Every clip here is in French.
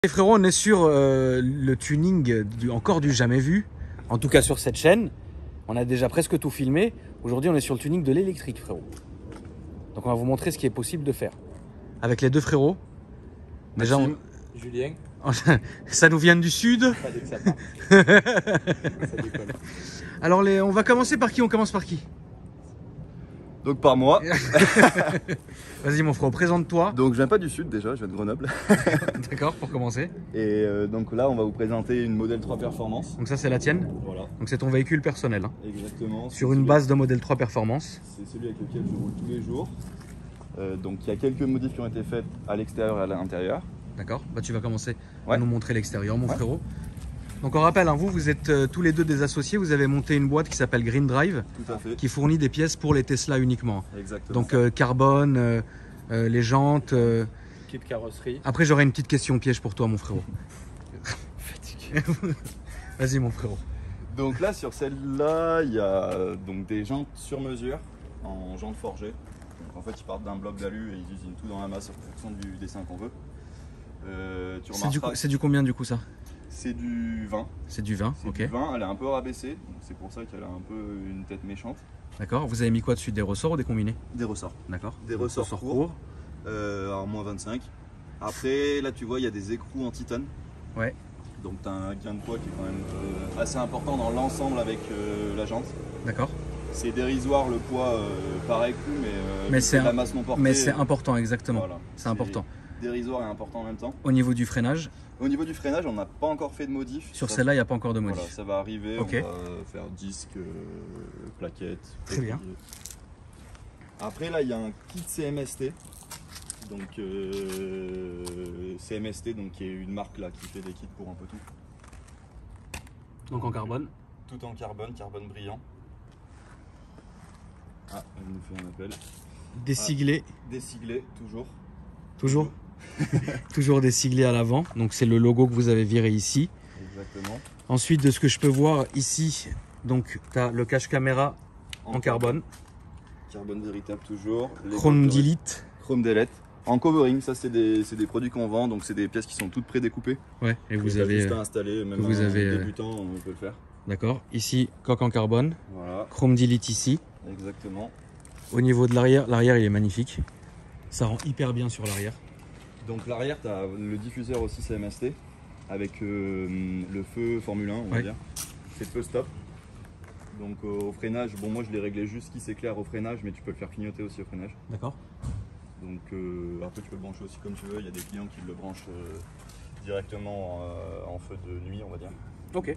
Et frérot, on est sur le tuning encore du jamais vu. En tout cas sur cette chaîne. On a déjà presque tout filmé. Aujourd'hui, on est sur le tuning de l'électrique, frérot. Donc on va vous montrer ce qui est possible de faire. Avec les deux frérots. Déjà, Julien. Ça nous vient du sud. Pas dès que ça part. Ça déconne. Alors on va commencer par qui? On commence par qui? Donc par moi. Vas-y mon frérot, présente-toi. Donc je viens pas du sud déjà, je viens de Grenoble. D'accord, pour commencer. Et donc là on va vous présenter une Model 3 Performance. Donc ça c'est la tienne. Voilà. Donc c'est ton véhicule personnel. Hein. Exactement. Sur une base de Model 3 Performance. C'est celui avec lequel je roule tous les jours. Donc il y a quelques modifs qui ont été faites à l'extérieur et à l'intérieur. D'accord, bah tu vas commencer à Ouais. nous montrer l'extérieur mon frérot. Donc on rappelle, hein, vous êtes tous les deux des associés, vous avez monté une boîte qui s'appelle Green Drive, Tout à fait. qui fournit des pièces pour les Tesla uniquement. Exactement. Donc carbone, les jantes. Kit carrosserie. Après j'aurai une petite question piège pour toi mon frérot. Fatigué. Vas-y mon frérot. Donc là sur celle-là il y a donc des jantes sur mesure en jantes forgées. Donc en fait ils partent d'un bloc d'alu et ils usinent tout dans la masse en fonction du dessin qu'on veut. C'est du combien du coup ça? C'est du 20. C'est du 20, C'est ok. du 20, elle est un peu rabaissée, donc c'est pour ça qu'elle a un peu une tête méchante. D'accord, vous avez mis quoi dessus? Des ressorts ou des combinés? Des ressorts. D'accord. Des ressorts courts. Alors moins 25. Après là tu vois il y a des écrous en titane. Ouais. Donc tu as un gain de poids qui est quand même assez important dans l'ensemble avec la jante. D'accord. C'est dérisoire le poids par écrou mais c'est la masse non portée. Mais c'est important exactement. Voilà. C'est important. Dérisoire et important en même temps. Au niveau du freinage, Au niveau du freinage on n'a pas encore fait de modif. sur celle-là il n'y a pas encore de modif. Voilà, ça va arriver, Ok. on va faire disque, plaquettes. Très bien. Après là il y a un kit CMST. Donc CMST donc, qui est une marque là qui fait des kits pour un peu tout. Donc en carbone. Tout en carbone, carbone brillant. Ah, elle nous fait un appel. Déciglé. Déciglé, toujours. Toujours toujours déciglé à l'avant. Donc c'est le logo que vous avez viré ici. Exactement. Ensuite, de ce que je peux voir ici, donc tu as le cache caméra en carbone. Carbone véritable toujours. Les Chrome compteurs- Delete. Chrome Delete. En covering, ça c'est des produits qu'on vend, donc c'est des pièces qui sont toutes prédécoupées. Ouais, et Que vous t'as avez. juste à installer, même vous un avez, débutant, on peut le faire. D'accord. Ici, coque en carbone. Voilà, Chrome Delete ici. exactement. Au niveau de l'arrière, l'arrière il est magnifique. Ça rend hyper bien sur l'arrière. Donc l'arrière, tu as le diffuseur aussi CMST avec le feu Formule 1, on va Ouais. dire. C'est le feu stop. Donc au freinage, bon moi je l'ai réglé juste qui s'éclaire au freinage, mais tu peux le faire clignoter aussi au freinage. D'accord. Donc après tu peux le brancher aussi comme tu veux. Il y a des clients qui le branchent directement en feu de nuit, on va dire. Ok.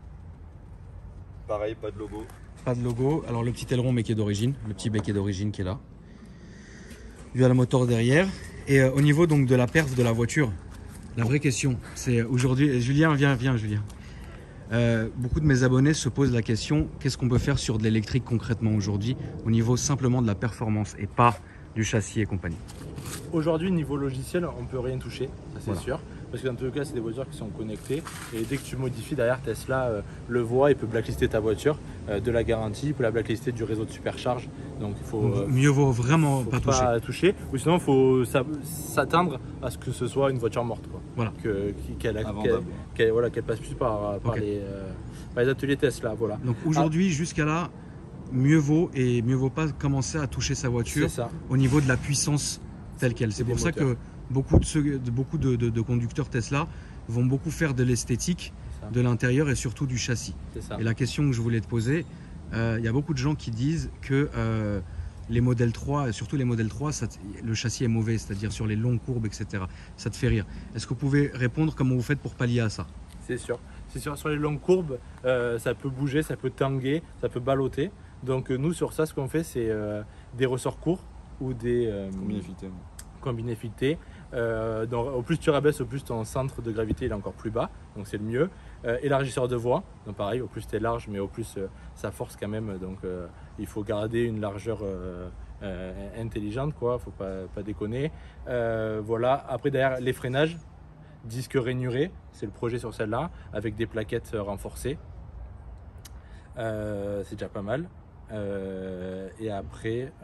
Pareil, pas de logo. Pas de logo. Alors le petit aileron mais qui est d'origine. Le petit bec est d'origine qui est là. Vu à la moteur derrière. Et au niveau donc de la perf de la voiture, la vraie question, c'est aujourd'hui, Julien, viens Julien. Beaucoup de mes abonnés se posent la question, qu'est-ce qu'on peut faire sur de l'électrique concrètement aujourd'hui au niveau simplement de la performance et pas du châssis et compagnie. Aujourd'hui, niveau logiciel, on peut rien toucher, ça c'est Voilà. sûr. Parce que dans tous les cas, c'est des voitures qui sont connectées. Et dès que tu modifies, derrière Tesla le voit, il peut blacklister ta voiture de la garantie, il peut la blacklister du réseau de supercharge. Donc il faut, Mieux vaut vraiment faut pas toucher. toucher. Ou sinon, il faut s'attendre à ce que ce soit une voiture morte. Quoi. Voilà. Invendable. Qu'elle passe plus par Ok. les ateliers Tesla. Voilà. Donc aujourd'hui jusqu'à là, mieux vaut pas commencer à toucher sa voiture C'est ça. au niveau de la puissance telle qu'elle. C'est Des pour ça moteurs. que beaucoup de conducteurs Tesla vont beaucoup faire de l'esthétique, C'est ça. de l'intérieur et surtout du châssis. C'est ça. Et la question que je voulais te poser, il y a beaucoup de gens qui disent que les modèles 3, et surtout les modèles 3, le châssis est mauvais, c'est-à-dire sur les longues courbes, etc. Ça te fait rire. Est-ce que vous pouvez répondre comment vous faites pour pallier à ça? C'est sûr. C'est sûr, sur les longues courbes, ça peut bouger, ça peut tanguer, ça peut balloter. Donc nous, sur ça, ce qu'on fait, c'est des ressorts courts ou des Combien fileté. combinés filetés. Donc, au plus tu rabaisses, au plus ton centre de gravité il est encore plus bas, donc c'est le mieux. Élargisseur de voie, donc pareil, au plus tu es large, mais au plus ça force quand même. Donc il faut garder une largeur intelligente, quoi, faut pas déconner. Voilà. Après, derrière, les freinages, disque rainuré, c'est le projet sur celle-là, avec des plaquettes renforcées. C'est déjà pas mal. Et après,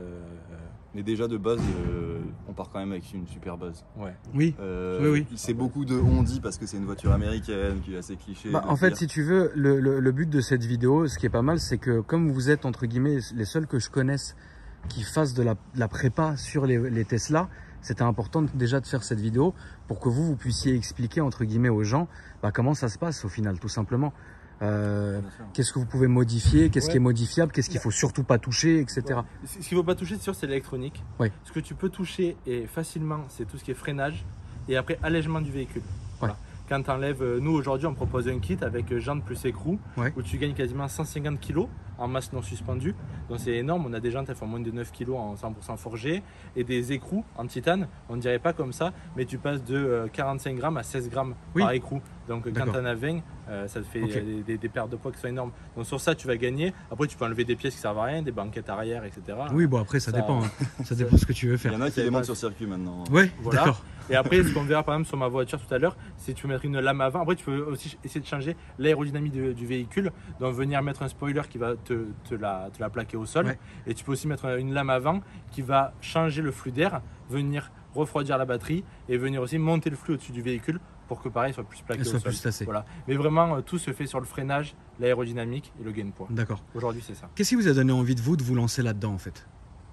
Mais déjà de base, on part quand même avec une super base. ouais. Oui. Oui. C'est beaucoup de on dit parce que c'est une voiture américaine qui est assez cliché. Bah, de en fait, dire. si tu veux, le but de cette vidéo, ce qui est pas mal, c'est que comme vous êtes, entre guillemets, les seuls que je connaisse qui fassent de la prépa sur les Tesla, c'était important déjà de faire cette vidéo pour que vous puissiez expliquer, entre guillemets, aux gens bah, comment ça se passe au final, tout simplement. Bien sûr. Qu'est-ce que vous pouvez modifier, qu'est-ce qui Ouais. est modifiable, qu'est-ce qu'il faut surtout pas toucher, etc. Ouais. Ce qu'il ne faut pas toucher, c'est sûr, c'est l'électronique. Ouais. Ce que tu peux toucher et facilement, c'est tout ce qui est freinage et après allègement du véhicule. Voilà. Quand tu enlèves, nous aujourd'hui, on propose un kit avec jantes plus écrou Ouais. où tu gagnes quasiment 150 kg en masse non suspendue. Donc c'est énorme. On a des jantes, elles font moins de 9 kg en 100% forgé et des écrous en titane. On ne dirait pas comme ça, mais tu passes de 45 grammes à 16 grammes Oui. par écrou. Donc quand D'accord. tu en as 20, ça te fait Ok. des pertes de poids qui sont énormes. Donc sur ça, tu vas gagner. Après, tu peux enlever des pièces qui servent à rien, des banquettes arrière, etc. Oui, bon après ça Ça- dépend, hein. Ça dépend de ce que tu veux Il y faire. en a qui C'est les pas- montent sur circuit maintenant. Ouais, Voilà. d'accord. Et après, ce qu'on verra par exemple sur ma voiture tout à l'heure, c'est que tu peux mettre une lame avant. Après, tu peux aussi essayer de changer l'aérodynamique du véhicule. Donc, venir mettre un spoiler qui va te la plaquer au sol. Ouais. Et tu peux aussi mettre une lame avant qui va changer le flux d'air, venir refroidir la batterie et venir aussi monter le flux au-dessus du véhicule pour que pareil soit plus plaqué Elle au soit sol. plus tassée. Voilà. Mais vraiment, tout se fait sur le freinage, l'aérodynamique et le gain de poids. D'accord. Aujourd'hui, c'est ça. Qu'est-ce qui vous a donné envie de vous lancer là-dedans en fait?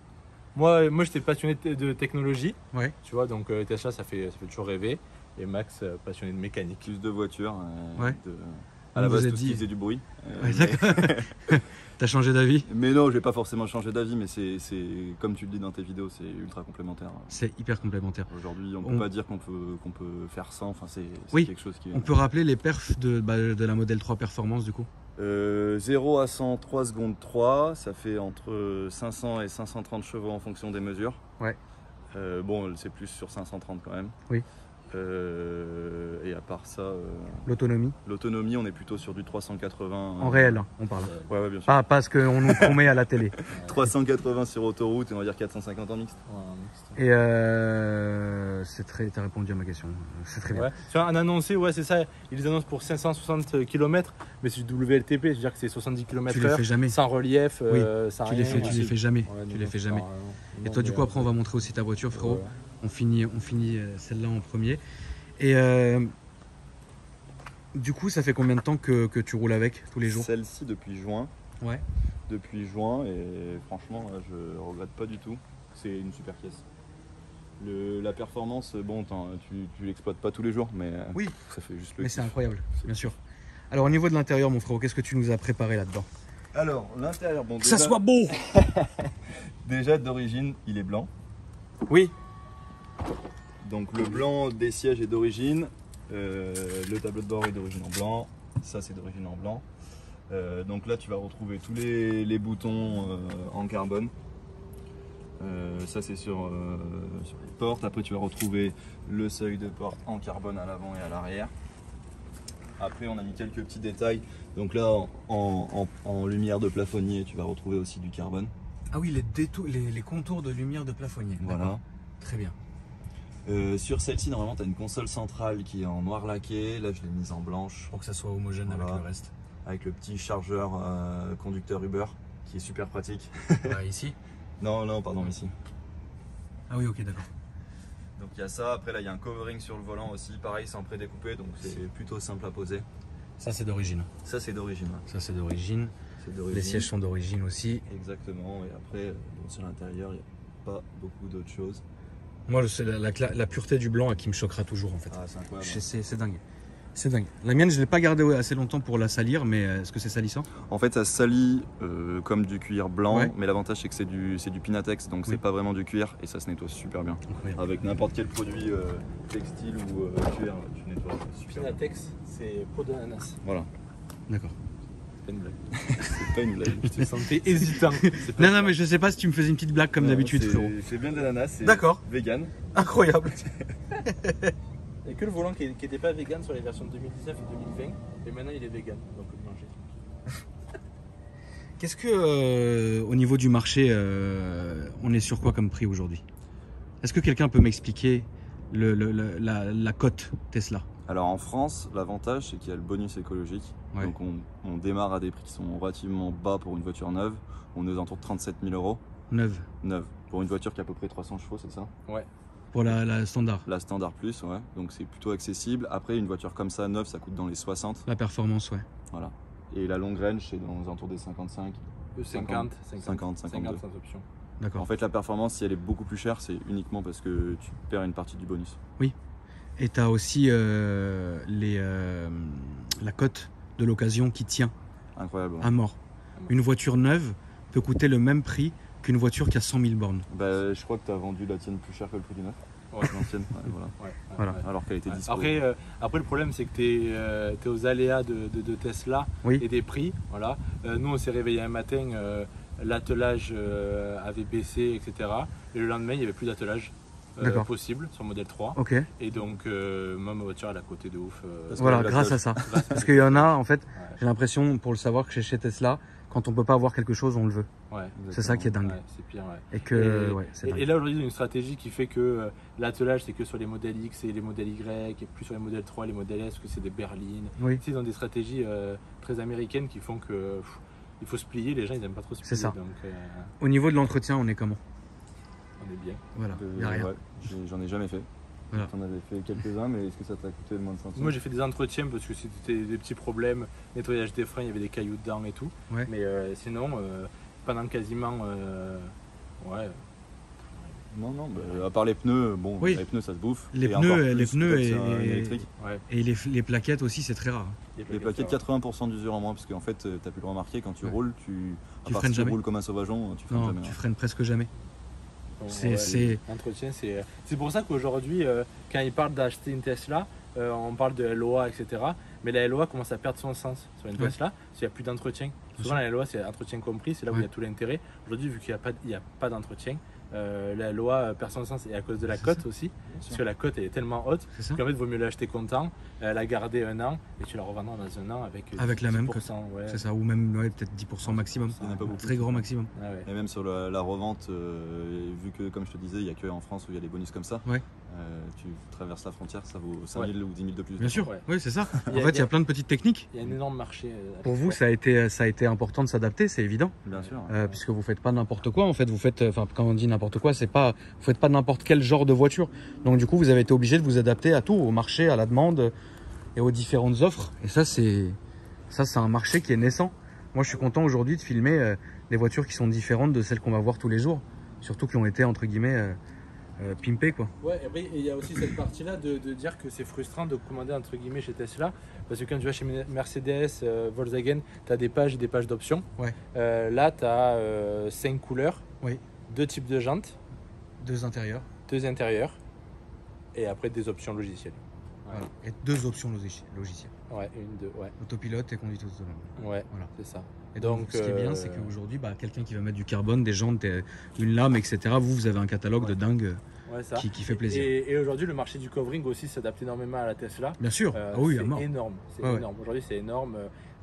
Moi j'étais passionné de technologie. Ouais. Tu vois, donc Tesla, ça fait toujours rêver. Et Max, passionné de mécanique. Plus de voitures. Ouais. À la Vous base, êtes tout ce dit- qui faisait du bruit. Ouais, d'accord. T'as changé d'avis? Mais non, je vais pas forcément changer d'avis, mais c'est comme tu le dis dans tes vidéos, c'est ultra complémentaire. C'est hyper complémentaire. Aujourd'hui, on On- peut pas dire qu'on peut faire sans. Enfin, c'est Oui. quelque chose qui est. On peut rappeler les perfs de la Model 3 Performance du coup? 0 à 100, 3 secondes 3, ça fait entre 500 et 530 chevaux en fonction des mesures. Ouais. Bon, c'est plus sur 530 quand même. Oui. Et à part ça, L'autonomie? l'autonomie, on est plutôt sur du 380. En réel, hein, on parle. Ouais, bien sûr. Pas ce qu'on nous promet à la télé. 380 sur autoroute et on va dire 450 en mixte. Et t'as répondu à ma question. C'est très bien. Ouais. Tu vois, un annoncé, ouais, c'est ça. Ils les annoncent pour 560 km, mais c'est du WLTP, c'est-à-dire que c'est 70 Tu les km/h, fais jamais. sans relief, Oui. sans Tu rien. les fais jamais. Ouais, Tu non, les fais ça jamais. sert à rien. Et Non, toi, du mais, coup, après, on va montrer aussi ta voiture, frérot. ouais. On finit celle-là en premier. Et du coup, ça fait combien de temps que tu roules avec tous les jours? Celle-ci depuis juin. Ouais. Depuis juin et franchement, là, je regrette pas du tout. C'est une super caisse. La performance, bon, tu l'exploites pas tous les jours, mais Oui. ça fait juste le Mais c'est kiff. incroyable, bien sûr. Alors, au niveau de l'intérieur, mon frérot, qu'est-ce que tu nous as préparé là-dedans? Alors, l'intérieur, bon, Que ça déjà, soit beau! déjà d'origine, il est blanc. Oui. Donc le blanc des sièges est d'origine, le tableau de bord est d'origine en blanc, ça c'est d'origine en blanc. Donc là tu vas retrouver tous les boutons en carbone. Ça c'est sur les portes. Après tu vas retrouver le seuil de porte en carbone à l'avant et à l'arrière. Après on a mis quelques petits détails. Donc là en lumière de plafonnier tu vas retrouver aussi du carbone. Ah oui, les contours de lumière de plafonnier. Voilà. Très bien. Sur celle-ci normalement tu as une console centrale qui est en noir laqué. Là je l'ai mise en blanche. Pour que ça soit homogène Voilà. avec le reste. Avec le petit chargeur conducteur Uber qui est super pratique. Voilà, ici. Non, pardon, ici. Ah oui, ok, d'accord. Donc il y a ça. Après là, il y a un covering sur le volant aussi. Pareil, c'est en prédécoupé, donc c'est plutôt simple à poser. Ça, c'est d'origine. Ça, c'est d'origine. Ouais. Ça, c'est d'origine. C'est d'origine. Les sièges sont d'origine aussi. Exactement. Et après, bon, sur l'intérieur, il n'y a pas beaucoup d'autres choses. Moi, c'est la pureté du blanc qui me choquera toujours, en fait. Ah, c'est incroyable. C'est dingue. C'est dingue. La mienne, je ne l'ai pas gardée assez longtemps pour la salir, mais est-ce que c'est salissant? En fait, ça se salit comme du cuir blanc, Ouais. mais l'avantage c'est que c'est du Pinatex, donc Oui. c'est pas vraiment du cuir et ça se nettoie super bien. Incroyable. Avec n'importe quel produit textile ou cuir, tu nettoies super bien. Pinatex, c'est peau d'ananas. Voilà. D'accord. C'est pas une blague. C'est pas une blague. Je te sentais hésitant. C'est pas Non, une non, mais je sais pas si tu me faisais une petite blague comme Non, d'habitude, c'est- frérot. C'est bien de l'ananas, c'est D'accord. vegan. Incroyable. Il n'y a que le volant qui n'était pas vegan sur les versions 2019 et 2020, et maintenant il est vegan, donc on peut le manger. Qu'est-ce que, au niveau du marché, on est sur quoi comme prix aujourd'hui? Est-ce que quelqu'un peut m'expliquer la cote Tesla? Alors en France, l'avantage c'est qu'il y a le bonus écologique. Ouais. Donc on démarre à des prix qui sont relativement bas pour une voiture neuve. On est aux alentours de 37 000 euros. Neuve. Neuve. Pour une voiture qui a à peu près 300 chevaux, c'est ça? Ouais. Pour la standard. La standard plus, ouais. Donc c'est plutôt accessible. Après, une voiture comme ça, neuve, ça coûte dans les 60. La performance, ouais. Voilà. Et la longue range, c'est dans les alentours des 55. 50, 52. sans option. D'accord. En fait, la performance, si elle est beaucoup plus chère, c'est uniquement parce que tu perds une partie du bonus. Et tu as aussi la cote de l'occasion qui tient Incroyable. Ouais. à mort. Une voiture neuve peut coûter le même prix qu'une voiture qui a 100 000 bornes. Bah, je crois que tu as vendu la tienne plus cher que le prix du neuf. Ouais. L'ancienne, ouais, voilà. Voilà. Alors qu'elle était dispo. Après, le problème, c'est que tu es aux aléas de Tesla Oui. et des prix. Voilà. Nous, on s'est réveillé un matin, l'attelage avait baissé, etc. Et le lendemain, il n'y avait plus d'attelage D'accord. possible sur le modèle 3. Ok. Et donc, moi, ma voiture, elle a coté de ouf. Parce Voilà, que la grâce à ça. Parce qu'il y en a, en fait, j'ai l'impression, pour le savoir, que chez Tesla, quand on peut pas avoir quelque chose, on le veut. Ouais, C'est ça qui est dingue. ouais, c'est pire, ouais. Et que, ouais, c'est dingue. Et là aujourd'hui, il y a une stratégie qui fait que l'attelage, c'est que sur les modèles X et les modèles Y, et plus sur les modèles 3, les modèles S, que c'est des berlines. Oui. Tu sais, ils ont des stratégies très américaines qui font que il faut se plier. Les gens, ils n'aiment pas trop se plier. C'est ça. Donc, Au niveau de l'entretien, on est comment? on est bien. Voilà, il n'y a rien. Ouais, j'en ai jamais fait. Voilà. T'en avais fait quelques-uns, mais est-ce que ça t'a coûté moins de 500? Moi, j'ai fait des entretiens parce que c'était des petits problèmes, nettoyage des freins, il y avait des cailloux dedans et tout. Ouais. Mais sinon, pendant quasiment, ouais. Non, bah, à part les pneus, bon, Oui. les pneus ça se bouffe. Les Et pneus, encore les plus pneus quand et- c'est un électrique. Ouais. Et les plaquettes aussi, c'est très rare. Les plaquettes, 80% d'usure en moins, parce qu'en fait, tu as pu le remarquer, quand tu Ouais. roules, à part freines si tu jamais. roules comme un sauvageon, tu freines Non, jamais. tu hein. freines presque jamais. Donc, C'est- l'entretien, c'est pour ça qu'aujourd'hui, quand ils parlent d'acheter une Tesla, on parle de LOA, etc. Mais la LOA commence à perdre son sens sur une Ouais. Tesla s'il n'y a plus d'entretien. Souvent, sûr. la LOA, c'est entretien compris, c'est là où il y a tout l'intérêt. Aujourd'hui, vu qu'il n'y a pas d'entretien, la LOA perd son sens et à cause de la C'est cote ça. aussi. Bien Parce sûr. que la cote elle est tellement haute C'est ça? qu'en fait, il vaut mieux l'acheter content, la garder un an et tu la revendras dans un an avec la même 10%, ouais. C'est ça, ou même ouais, peut-être 10% maximum. Il y en a pas beaucoup. Très grand maximum. Ah ouais. Et même sur la revente, vu que, comme je te disais, il n'y a qu'en France où il y a des bonus comme ça, Ouais. tu traverses la frontière, ça vaut 5 000 ou 10 000 de plus. Bien sûr, Ouais. oui, c'est ça. Il En y a- fait, il y a plein de petites techniques. Il y a un énorme marché. Pour vous, ça a été important de s'adapter, c'est évident. Bien sûr. Puisque vous faites pas n'importe quoi. En fait, vous faites, enfin, quand on dit n'importe quoi, c'est pas, vous faites pas n'importe quel genre de voiture. Donc, du coup, vous avez été obligé de vous adapter à tout, au marché, à la demande et aux différentes offres. Et ça, c'est un marché qui est naissant. Moi, je suis content aujourd'hui de filmer des voitures qui sont différentes de celles qu'on va voir tous les jours. Surtout qui ont été, entre guillemets, pimpées, quoi. Ouais, et après, il y a aussi cette partie-là de dire que c'est frustrant de commander entre guillemets chez Tesla. Parce que quand tu vas chez Mercedes, Volkswagen, tu as des pages et des pages d'options. Ouais. Là, tu as 5 couleurs, Oui. 2 types de jantes, 2 intérieurs. 2 intérieurs et après des options logicielles. Voilà. Et 2 options logicielles. Ouais, une, deux, ouais. Autopilote et conduite autonome. Ouais, Voilà. c'est ça. Et donc, Donc, ce qui est bien, c'est qu'aujourd'hui, bah, quelqu'un qui va mettre du carbone, des jantes, une lame, etc., vous avez un catalogue de dingue Ouais, ça. qui fait plaisir. Et aujourd'hui, le marché du covering aussi s'adapte énormément à la Tesla. Bien sûr. Ah oui, à mort. c'est énorme. C'est Ouais, ouais. énorme. Aujourd'hui, c'est énorme.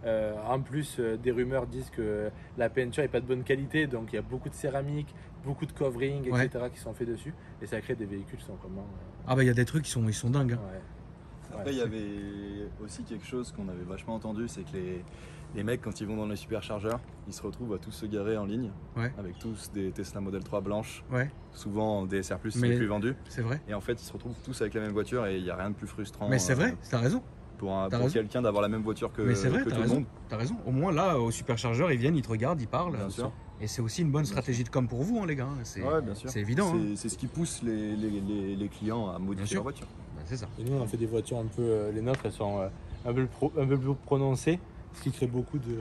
En plus, des rumeurs disent que la peinture n'est pas de bonne qualité, donc il y a beaucoup de céramique, beaucoup de covering, Ouais. etc. qui sont faits dessus. Et ça crée des véhicules qui sont vraiment. Ah bah il y a des trucs ils sont dingues. Hein. Ouais. Après, il y avait aussi quelque chose qu'on avait vachement entendu, c'est que les mecs, quand ils vont dans les superchargeurs, ils se retrouvent à tous se garer en ligne, Ouais. avec tous des Tesla Model 3 blanches, Ouais, souvent en DSR+, c'est Mais- les plus vendus. c'est vrai. Et en fait, ils se retrouvent tous avec la même voiture et il n'y a rien de plus frustrant. Mais c'est vrai, t'as raison. Pour T'as pour raison. quelqu'un d'avoir la même voiture que, Mais c'est vrai, que t'as tout le raison. monde. T'as raison. Au moins là, au superchargeur, ils viennent, ils te regardent, ils parlent. Bien sûr. Et c'est aussi une bonne stratégie de com pour vous, hein, les gars. hein. Ouais, bien sûr. C'est évident. hein. C'est ce qui pousse les clients à modifier sûr. leur voiture. Bah, c'est ça. Et nous, on a fait des voitures un peu. Les nôtres, elles sont un peu plus prononcées, ce qui crée beaucoup de.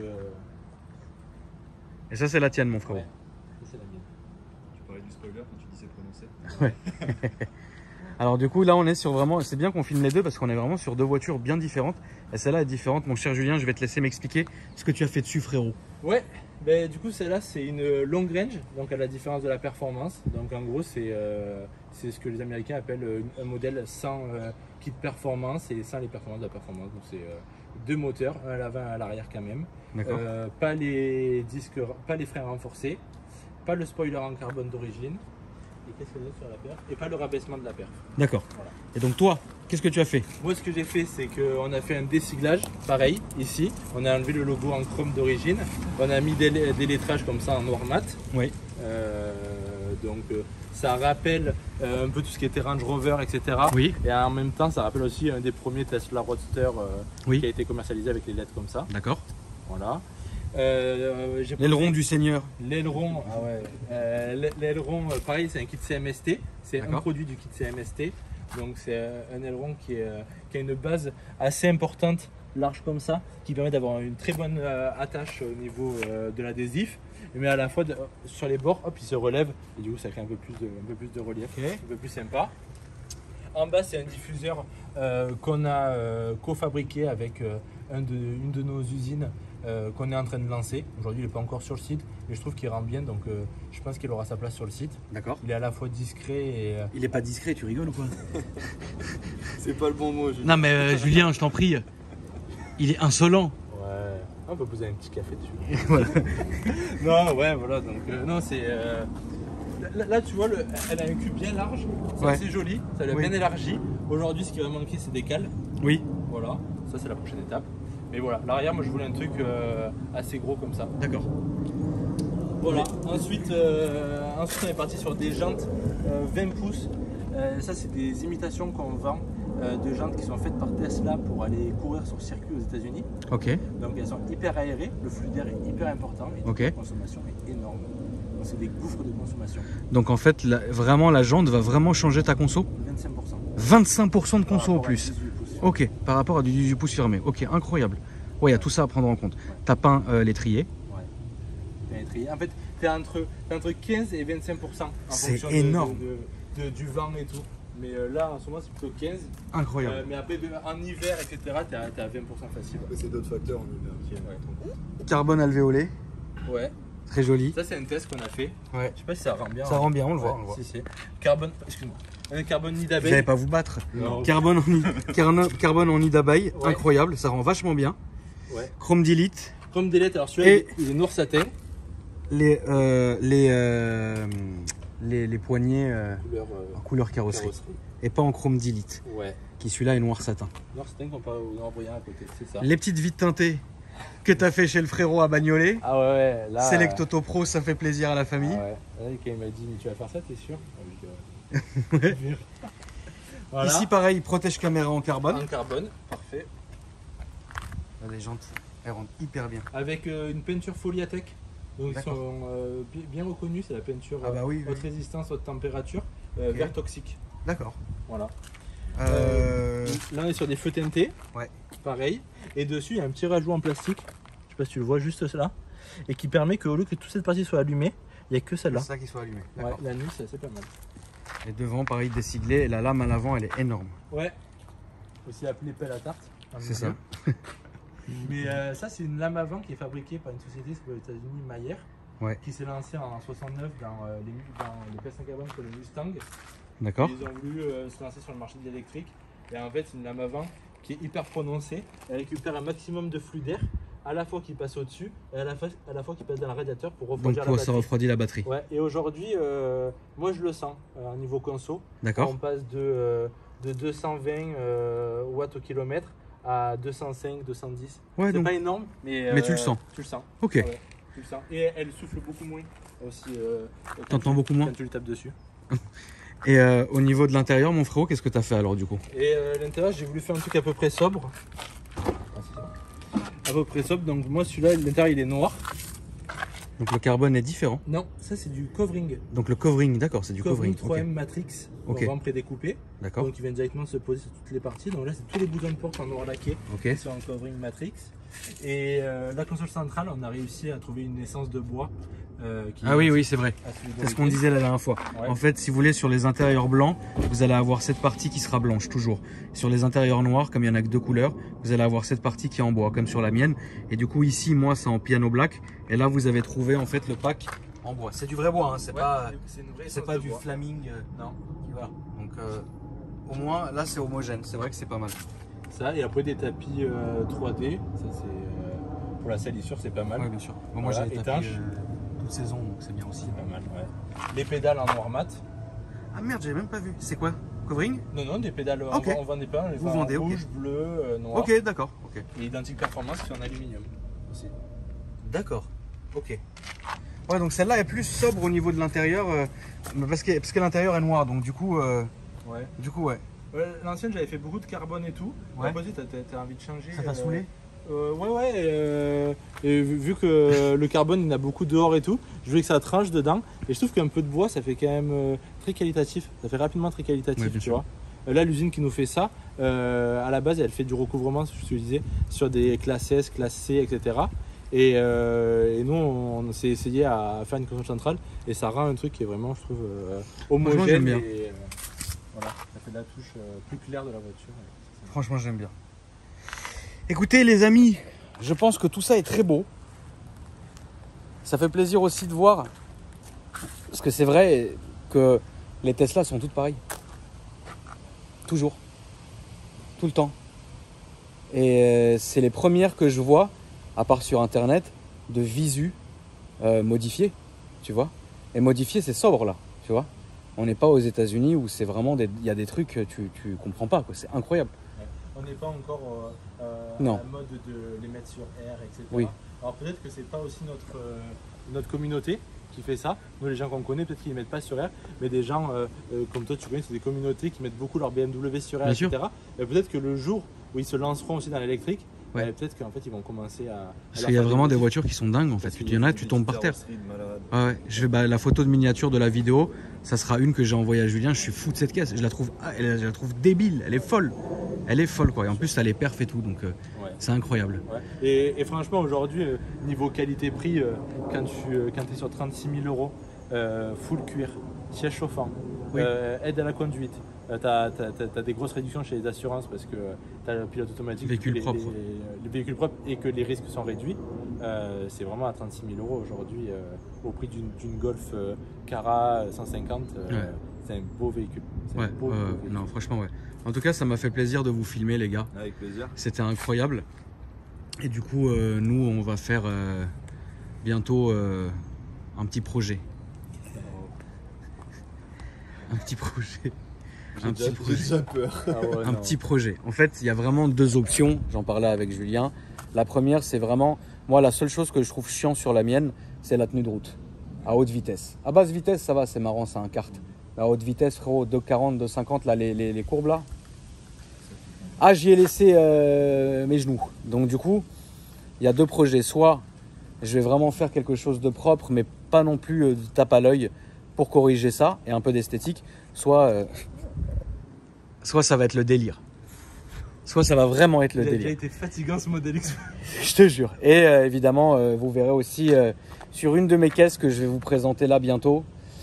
Et ça, c'est la tienne, mon frère. Ouais. Ça, c'est la mienne. Tu parlais du spoiler quand tu dis c'est prononcé. Alors du coup, là, on est sur vraiment. C'est bien qu'on filme les deux parce qu'on est vraiment sur deux voitures bien différentes. Et celle-là est différente. Mon cher Julien, je vais te laisser m'expliquer ce que tu as fait dessus, frérot. Ouais, ben, du coup celle-là c'est une long range, donc à la différence de la performance. Donc en gros c'est ce que les Américains appellent un modèle sans kit performance et sans les performances de la performance. Donc c'est deux moteurs, un à l'avant et un à l'arrière quand même. D'accord. Pas les disques, pas les freins renforcés, pas le spoiler en carbone d'origine. Et qu'est-ce qu'il y a d'autre sur la perf? Et pas le rabaissement de la perf. D'accord. Voilà. Et donc toi, qu'est-ce que tu as fait? Moi, ce que j'ai fait, c'est qu'on a fait un désiglage, pareil, ici. On a enlevé le logo en chrome d'origine. On a mis des lettrages comme ça en noir mat. Oui. Donc, ça rappelle un peu tout ce qui était Range Rover, etc. Oui. Et en même temps, ça rappelle aussi un des premiers Tesla Roadster Oui. qui a été commercialisé avec les LED comme ça. D'accord. Voilà. L'aileron du Seigneur. L'aileron, ah ouais. L'aileron, pareil, c'est un kit CMST. C'est un produit du kit CMST. Donc c'est un aileron qui a une base assez importante, large comme ça, qui permet d'avoir une très bonne attache au niveau de l'adhésif. Mais à la fois sur les bords, hop, il se relève et du coup ça crée un peu plus de relief, un peu plus sympa. En bas, c'est un diffuseur qu'on a cofabriqué avec une de nos usines qu'on est en train de lancer. Aujourd'hui, il n'est pas encore sur le site, mais je trouve qu'il rend bien, donc je pense qu'il aura sa place sur le site. D'accord. Il est à la fois discret et... Il est pas discret, tu rigoles ou quoi? C'est pas le bon mot, Julien. Non mais Julien, je t'en prie, il est insolent. Ouais, on peut poser un petit café dessus. Voilà. Non, ouais, voilà, donc non, c'est... Là, tu vois, elle a un cul bien large, c'est Ouais. assez joli, ça l'a bien élargi. Aujourd'hui, ce qui va manquer, c'est des cales. Oui. Voilà, ça c'est la prochaine étape. Mais voilà, l'arrière, moi je voulais un truc assez gros comme ça. D'accord. Voilà, ensuite on est parti sur des jantes 20 pouces. Ça, c'est des imitations qu'on vend de jantes qui sont faites par Tesla pour aller courir sur circuit aux États-Unis. Ok. Donc elles sont hyper aérées, le flux d'air est hyper important et Ok. la consommation est énorme. Donc c'est des gouffres de consommation. Donc en fait, vraiment la jante va vraiment changer ta conso? 25%. 25% de Par conso au rapport à plus. 18 pouces. Ok, par rapport à du 18 pouces fermé. Ok, incroyable. Ouais, il y a tout ça à prendre en compte. T'as peint l'étrier. Ouais. T'as un trier. En fait, t'es entre 15 et 25% en C'est fonction énorme. du vent et tout. Mais là, en ce moment, c'est plutôt 15. Incroyable. Mais après, en hiver, etc., t'es à 20% facile. Après, c'est d'autres facteurs en hiver qui rentrent en compte. Carbone alvéolé, Ouais. très joli. Ça, c'est un test qu'on a fait. Ouais. Je sais pas si ça rend bien. Ça rend bien, on le Ouais, voit. On le voit. Si, si. Carbone, excuse-moi. Un carbone nid Vous n'allez d'abeille. pas vous battre. Non. Carbone carbone en nid d'abeille, Ouais. incroyable, ça rend vachement bien. Ouais. Chrome d'élite, Comme délette, alors celui-là, Et- il est noir satin. les poignées Couleur en couleur carrosserie. carrosserie. Et pas en chrome d'élite, Ouais. qui celui-là est noir satin. Noir satin comparé au noir brillant à côté, c'est ça. Les petites vitres teintées que tu as fait chez le frérot à Bagnolet. Ah ouais, là. Select Auto Pro, ça fait plaisir à la famille. Ah ouais. Là, quand il m'a dit, mais tu vas faire ça, t'es sûr? Ah oui, Ouais. Voilà. Ici pareil, protège caméra en carbone. En carbone, parfait. Les jantes, elles rendent hyper bien. Avec une peinture Foliatech. Donc ils D'accord. sont bien reconnus, c'est la peinture Ah bah oui, haute oui. résistance, haute température, Ok. vert toxique. D'accord. Voilà. Euh, Là on est sur des feux teintés. Ouais. Pareil. Et dessus il y a un petit rajout en plastique. Je sais pas si tu le vois juste là. Et qui permet qu'au lieu que toute cette partie soit allumée, il n'y a que C'est celle-là. ça qui soit allumé. Ouais, D'accord. la nuit c'est assez pas mal. Et devant, pareil, déciglé. Et la lame à l'avant, elle est énorme. Ouais. Aussi appelé pelle à tarte. en C'est ça. milieu. Mais ça c'est une lame avant qui est fabriquée par une société aux États-Unis, Mayer. Ouais. Qui s'est lancée en 69 dans les pièces en carbone pour le Mustang. D'accord. Ils ont voulu se lancer sur le marché de l'électrique. Et en fait, c'est une lame avant qui est hyper prononcée. Elle récupère un maximum de flux d'air, à la fois qui passe au-dessus et à la fois qui passe dans le radiateur pour Donc refroidir la ça batterie. refroidit la batterie. Ouais, et aujourd'hui, moi je le sens au niveau conso. D'accord. On passe de 220 watts au kilomètre à 205, 210. Ouais, C'est donc. pas énorme, mais tu le sens. Tu le sens. Ok. Ouais, tu le sens. Et elle souffle beaucoup moins aussi. Quand T'entends tu- beaucoup moins. quand tu le tapes dessus. Et au niveau de l'intérieur, mon frérot, qu'est-ce que tu as fait alors du coup? Et l'intérieur, j'ai voulu faire un truc à peu près sobre. Ah, c'est ça. À peu près sobre. Donc moi, celui-là, l'intérieur, il est noir. Donc le carbone est différent. Non, ça c'est du covering. Donc le covering, d'accord, c'est du covering. 3M Ok. Matrix. Ok. On vend prédécoupé. D'accord. Donc il vient directement se poser sur toutes les parties. Donc là, c'est tous les boutons de porte en noir laqué Ok. qui sont en covering Matrix. Et la console centrale, on a réussi à trouver une essence de bois. Qui Ah oui, oui, c'est vrai. à celui C'est ce qu'on d'origine. disait la dernière fois. Ouais. En fait, si vous voulez, sur les intérieurs blancs, vous allez avoir cette partie qui sera blanche, toujours. Sur les intérieurs noirs, comme il y en a que deux couleurs, vous allez avoir cette partie qui est en bois, comme sur la mienne. Et du coup, ici, moi, c'est en piano black. Et là, vous avez trouvé, en fait, le pack en bois. C'est du vrai bois, hein. C'est Ouais, pas, c'est une vraie c'est essence pas de du bois. flaming. Non. Voilà. Donc, au moins, là, c'est homogène. C'est vrai que c'est pas mal. Ça, et après des tapis 3D. Ça, c'est pour la salissure, c'est pas mal. Oui, bien sûr. Bon, moi, Voilà, j'ai étanche. tapé toute saison, donc c'est bien aussi. C'est pas mal, ouais. Les pédales en noir mat. Ah merde, j'avais même pas vu. C'est quoi? Covering? Non, des pédales. Ok. On vend des pédales, on les Vous vend vendez, ok. rouge, bleu, noir. Ok, d'accord. Ok. Et identique performance, c'est en aluminium aussi. D'accord. Ok. Ouais, donc celle-là est plus sobre au niveau de l'intérieur parce que l'intérieur est noir, donc du coup, Ouais. ouais. L'ancienne, j'avais fait beaucoup de carbone et tout. Ouais. Après, t'as envie de changer. Ça t'a saoulé? Ouais. Et vu que le carbone, il y en a beaucoup dehors et tout, je voulais que ça tranche dedans. Et je trouve qu'un peu de bois, ça fait quand même très qualitatif. Ça fait rapidement très qualitatif, Ouais, bien tu sûr. vois. Là, l'usine qui nous fait ça, à la base, elle fait du recouvrement, ce que je te disais, sur des classes S, classes C, etc. Et nous, on s'est essayé à faire une console centrale et ça rend un truc qui est vraiment, je trouve, homogène. j'aime bien. Et, voilà, ça fait de la touche plus claire de la voiture. Franchement, j'aime bien. Écoutez, les amis, je pense que tout ça est très beau. Ça fait plaisir aussi de voir, parce que c'est vrai que les Tesla sont toutes pareilles. Toujours. Tout le temps. Et c'est les premières que je vois, à part sur internet, de visu modifiées, tu vois. Et modifié, c'est sobre là, tu vois. On n'est pas aux États-Unis où c'est vraiment il y a des trucs que tu comprends pas, quoi. C'est incroyable. On n'est pas encore Non. à la mode de les mettre sur R, etc. Oui. Alors peut-être que c'est pas aussi notre communauté qui fait ça. Nous, les gens qu'on connaît, peut-être qu'ils ne les mettent pas sur R, mais des gens comme toi, tu connais, c'est des communautés qui mettent beaucoup leur BMW sur R, Bien etc. sûr. Et peut-être que le jour où ils se lanceront aussi dans l'électrique, Ouais. peut-être qu'en fait, ils vont commencer à. Parce qu'il y a vraiment des voitures qui sont dingues en fait. Il y en a, tu tombes par terre. Ah ouais, la photo de miniature de la vidéo, ça sera une que j'ai envoyée à Julien. Je suis fou de cette caisse. Je la trouve débile. Elle est folle. Elle est folle quoi. Et en plus, elle est perf et tout. Donc c'est incroyable. Ouais. Et franchement, aujourd'hui, niveau qualité-prix, quand tu es sur 36 000 €, full cuir, siège chauffant, Oui. aide à la conduite, tu as des grosses réductions chez les assurances parce que tu as le pilote automatique, Véhicule propre. les véhicules propres et que les risques sont réduits. C'est vraiment à 36 000 € aujourd'hui au prix d'une Golf Cara 150. C'est un beau véhicule. C'est un beau véhicule. Non, franchement, ouais. En tout cas, ça m'a fait plaisir de vous filmer, les gars. Avec plaisir. C'était incroyable. Et du coup, nous, on va faire bientôt un petit projet. Un petit projet. Un petit projet. J'ai déjà peur. Ah ouais, Un non. petit projet. En fait, il y a vraiment deux options. J'en parlais avec Julien. La première, c'est vraiment, moi, la seule chose que je trouve chiant sur la mienne, c'est la tenue de route. À haute vitesse. À basse vitesse, ça va, c'est marrant, c'est un kart. À haute vitesse, frérot, 2,40, 2,50, là, les courbes là. Ah, j'y ai laissé mes genoux. Donc, du coup, il y a deux projets. Soit je vais vraiment faire quelque chose de propre, mais pas non plus de tape à l'œil pour corriger ça et un peu d'esthétique. Soit ça va être le délire. Soit ça va vraiment être le Il a déjà délire. été fatigant ce modèle X. Je te jure. Et évidemment, vous verrez aussi sur une de mes caisses que je vais vous présenter là bientôt.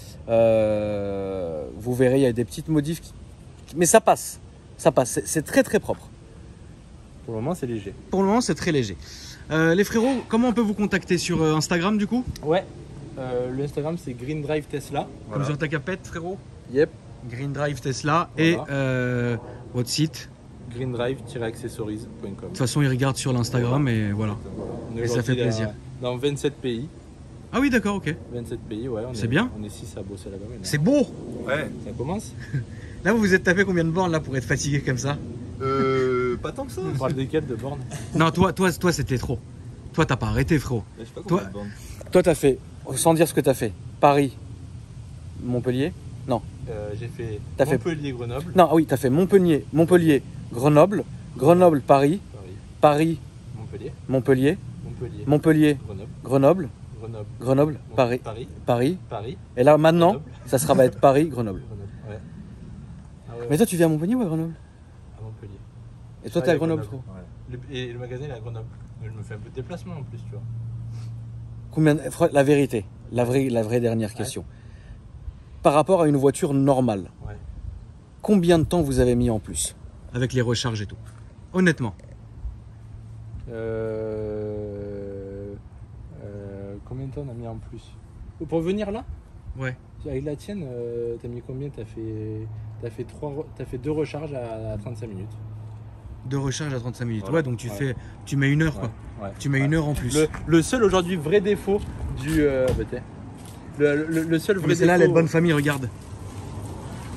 Vous verrez, il y a des petites modifs. Mais ça passe. Ça passe. C'est très très propre. Pour le moment, c'est léger. Pour le moment, c'est très léger. Les frérots, comment on peut vous contacter sur Instagram du coup? Ouais. Le Instagram, c'est Green Drive Tesla. Comme sur ta capette, frérot. Yep. Green Drive Tesla. Voilà. Et votre site. greendrive-accessories.com. De toute façon, ils regardent sur l'Instagram et voilà. On est Et ça fait aujourd'hui plaisir. Dans 27 pays. Ah oui, d'accord, ok. 27 pays, ouais. C'est bien. On est 6 à bosser là-bas maintenant. C'est beau. Ouais. Ça commence. Là, vous vous êtes tapé combien de bornes là pour être fatigué comme ça? Pas tant que ça. On parle desquelles de bornes? Non, toi, c'était trop. Toi, t'as pas arrêté, frérot. Je sais pas Toi- combien de bornes. Toi, t'as fait, sans dire ce que t'as fait, Paris, Montpellier. Non. J'ai fait T'as fait- Montpellier-Grenoble. Non, oui, t'as fait Montpellier, Grenoble, Grenoble, Paris, Paris. Paris, Montpellier. Montpellier, Montpellier. Montpellier, Grenoble. Grenoble, Grenoble. Grenoble, Paris, Paris. Paris. Paris. Et là, maintenant, Grenoble. ça va être Paris, Grenoble. Grenoble. Ouais. Ah ouais, Mais toi, tu viens à Montpellier ou à Grenoble? à Montpellier. Et toi, Ah, t'es à il y a Grenoble, Grenoble. frérot. Et le magasin il est à Grenoble. Mais je me fais un peu de déplacement en plus, tu vois. La vérité, la vraie dernière question. Par rapport à une voiture normale, Ouais. combien de temps vous avez mis en plus? Avec les recharges et tout. Honnêtement. Combien de temps on a mis en plus? Pour venir là? Ouais. Avec la tienne, t'as mis combien? T'as fait 2 recharges à 35 minutes. Deux recharges à 35 minutes. Voilà. Ouais, donc Ouais. tu mets une heure quoi. Ouais. Tu mets Ouais. une heure en plus. Le seul aujourd'hui vrai défaut du. Le seul vrai Mais c'est là, défaut. les bonnes familles, regarde.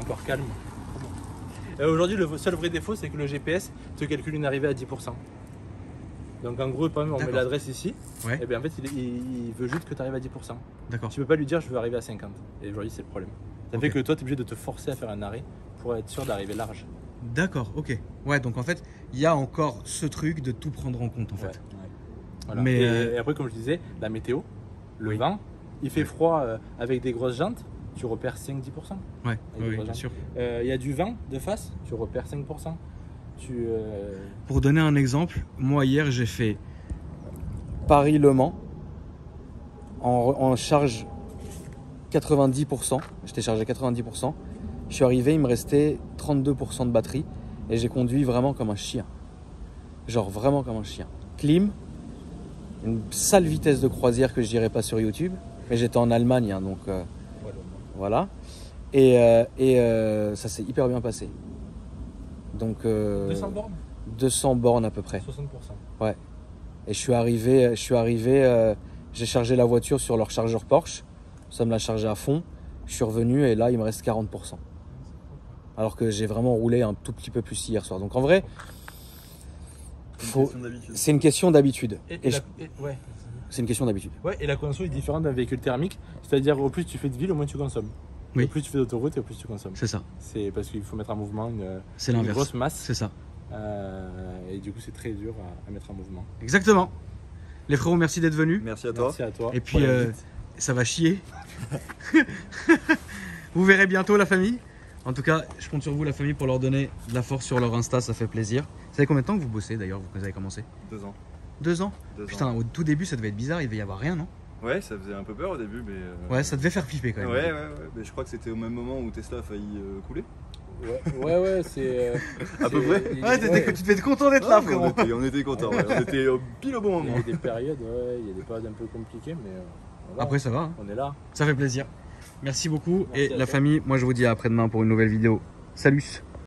encore calme. Aujourd'hui, le seul vrai défaut, c'est que le GPS te calcule une arrivée à 10%. Donc en gros, par exemple, on met l'adresse ici, Ouais. et bien en fait, il veut juste que tu arrives à 10%. D'accord. Tu peux pas lui dire je veux arriver à 50. Et aujourd'hui, c'est le problème. Ça fait que toi, tu es obligé de te forcer à faire un arrêt pour être sûr d'arriver large. D'accord, ok. Ouais, donc en fait, il y a encore ce truc de tout prendre en compte en fait. Ouais. Voilà. Mais et après, comme je disais, la météo, le vent, il fait froid avec des grosses jantes, tu repères 5-10%. Ouais, oui, bien bien sûr. Il y a du vent de face, tu repères 5%. Pour donner un exemple, moi hier j'ai fait Paris-Le Mans en charge 90%. J'étais chargé 90%. Je suis arrivé, il me restait 32% de batterie et j'ai conduit vraiment comme un chien. Genre vraiment comme un chien. Clim, une sale vitesse de croisière que je dirais pas sur YouTube, mais j'étais en Allemagne hein, donc voilà. Et ça s'est hyper bien passé. Donc 200 bornes 200 bornes à peu près. 60%. Ouais. Et je suis arrivé, j'ai chargé la voiture sur leur chargeur Porsche. Ça me l'a chargé à fond. Je suis revenu et là, il me reste 40%. Alors que j'ai vraiment roulé un tout petit peu plus hier soir. Donc en vrai, c'est une question d'habitude. Ouais. C'est une question d'habitude. Ouais, et la consommation est différente d'un véhicule thermique. C'est-à-dire, au plus tu fais de ville, au moins tu consommes. Oui. Au plus tu fais d'autoroute, et au plus tu consommes. C'est ça. C'est parce qu'il faut mettre en mouvement C'est une l'inverse. grosse masse. C'est ça. Et du coup, c'est très dur à mettre en mouvement. Exactement. Les frérots, merci d'être venus. Merci à toi. Merci à toi. Et puis, ça va chier. Vous verrez bientôt la famille. En tout cas, je compte sur vous, la famille, pour leur donner de la force sur leur Insta. Ça fait plaisir. Vous savez combien de temps que vous bossez d'ailleurs, vous avez commencé? 2 ans. 2 ans. 2 Putain, ans. au tout début, ça devait être bizarre. Il devait y avoir rien, non? Ouais, ça faisait un peu peur au début, mais. Ouais, ça devait faire flipper quand même. Ouais. Mais je crois que c'était au même moment où Tesla a failli couler. Ouais, c'est. À peu près. Ouais, tu devais être content d'être là, frérot. On était contents, ouais. On était pile au bon Il y moment. a des périodes, il y a des périodes un peu compliquées, mais voilà, Après, ça va. Hein. on est là. Ça fait plaisir. Merci beaucoup. Merci et à la toi. famille, moi je vous dis à après-demain pour une nouvelle vidéo. Salut!